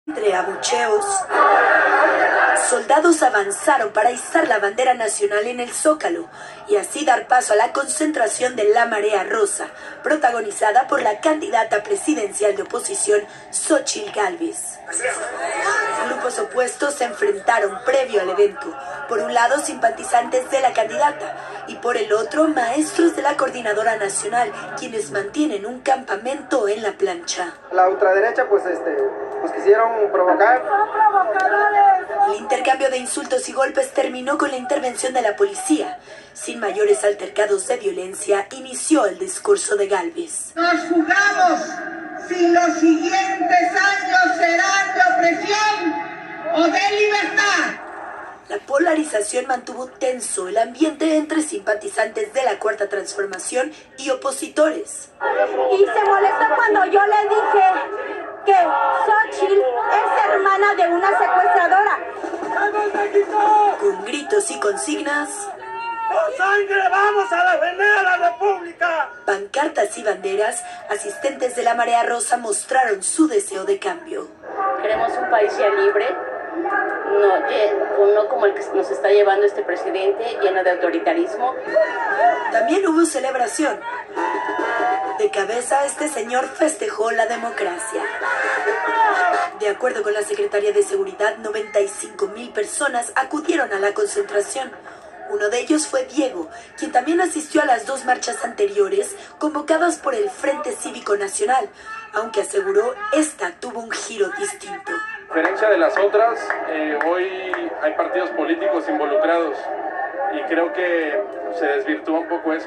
Entre abucheos, soldados avanzaron para izar la bandera nacional en el Zócalo y así dar paso a la concentración de la Marea Rosa, protagonizada por la candidata presidencial de oposición, Xóchitl Gálvez. Grupos opuestos se enfrentaron previo al evento, por un lado simpatizantes de la candidata y por el otro maestros de la coordinadora nacional, quienes mantienen un campamento en la plancha. La ultraderecha pues quisieron provocar. El intercambio de insultos y golpes terminó con la intervención de la policía. Sin mayores altercados de violencia, inició el discurso de Gálvez. Nos jugamos si los siguientes años serán de opresión o de libertad. La polarización mantuvo tenso el ambiente entre simpatizantes de la Cuarta Transformación y opositores. Y se molestó cuando yo le dije que Xóchitl es hermana de una secuestradora. Con gritos y consignas, ¡Por sangre vamos a defender a la República! Pancartas y banderas, asistentes de la Marea Rosa mostraron su deseo de cambio. Queremos un país ya libre, no como el que nos está llevando este presidente, lleno de autoritarismo. También hubo celebración. De cabeza, este señor festejó la democracia. De acuerdo con la Secretaría de Seguridad, 95,000 personas acudieron a la concentración. Uno de ellos fue Diego, quien también asistió a las dos marchas anteriores convocadas por el Frente Cívico Nacional, aunque aseguró esta tuvo un giro distinto. A diferencia de las otras, hoy hay partidos políticos involucrados y creo que se desvirtúa un poco eso.